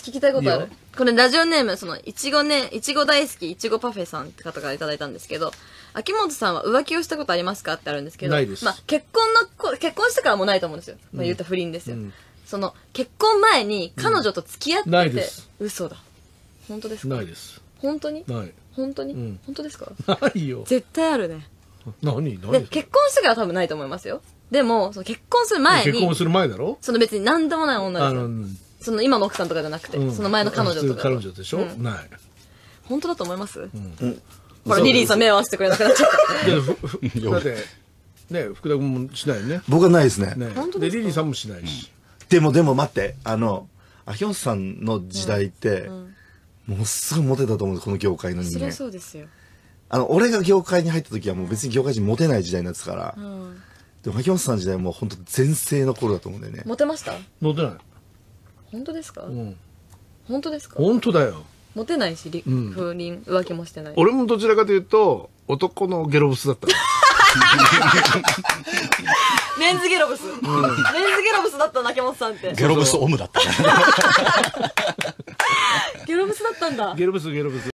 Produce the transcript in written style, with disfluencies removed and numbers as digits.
聞きたいことあるいいよ。 これラジオネーム、いちご大好き、いちごパフェさんって方からいただいたんですけど、秋元さんは浮気をしたことありますかってあるんですけど、 ないです。 まあ、結婚してからもないと思うんですよ。まあ、言った不倫ですよ。結婚前に彼女と付き合ってて、 ないです。 嘘だ。本当ですか？ ないです。 本当に？ ない。 本当に？本当ですか？ ないよ。 絶対あるね。 何で、結婚してから多分ないと思いますよ。でも、結婚する前に。 結婚する前だろ？ 別に何でもない女ですよ。今の奥さんとかじゃなくて、その前の彼女とか。 彼女でしょ？ない。 本当だと思います？ほら、リリーさん目合わせてくれなくなっちゃった。 だって、ね、福田君もしないね。 僕はないですね。 で、リリーさんもしないし。 でも待って、秋元さんの時代って、もうすぐモテたと思うんです、この業界の人間。 そりゃそうですよ。 俺が業界に入った時はもう別に業界人モテない時代になってたから、でも秋元さんの時代はもう本当全盛の頃だと思うんだよね。 モテました？ モテない。 本当ですか？本当ですか？ 本当だよ。 モテないし、不倫、浮気もしてない。 俺もどちらかというと、男のゲロブスだった。 メンズゲロブス。メンズゲロブスだったな、秋元さんって。 ゲロブスオムだった。 ゲロブスだったんだ。 ゲロブス。